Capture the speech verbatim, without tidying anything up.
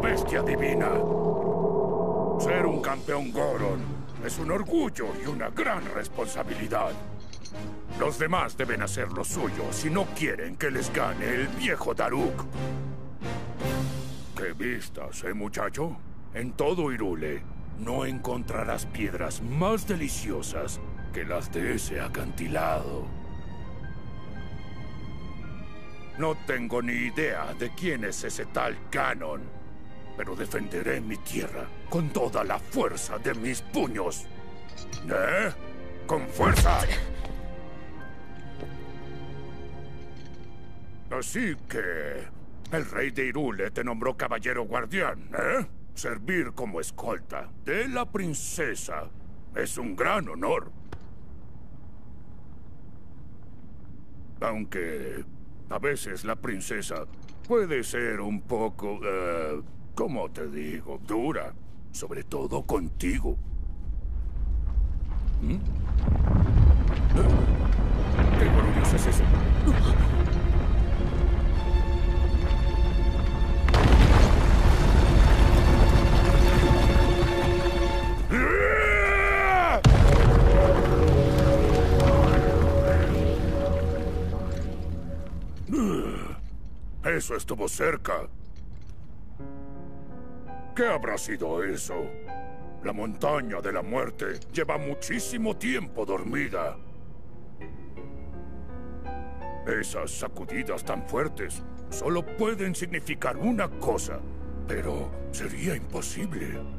bestia divina. Ser un campeón Goron es un orgullo y una gran responsabilidad. Los demás deben hacer lo suyo si no quieren que les gane el viejo Daruk. ¿Qué vistas, eh, muchacho? En todo Hyrule no encontrarás piedras más deliciosas que las de ese acantilado. No tengo ni idea de quién es ese tal Ganon, pero defenderé mi tierra con toda la fuerza de mis puños. ¿Eh? ¡Con fuerza! Así que el rey de Hyrule te nombró caballero guardián, ¿eh? Servir como escolta de la princesa es un gran honor. Aunque a veces la princesa puede ser un poco, uh, ¿cómo te digo? Dura. Sobre todo contigo. ¿Mm? ¿Qué demonios es eso? Eso estuvo cerca. ¿Qué habrá sido eso? La montaña de la muerte lleva muchísimo tiempo dormida. Esas sacudidas tan fuertes solo pueden significar una cosa, pero sería imposible.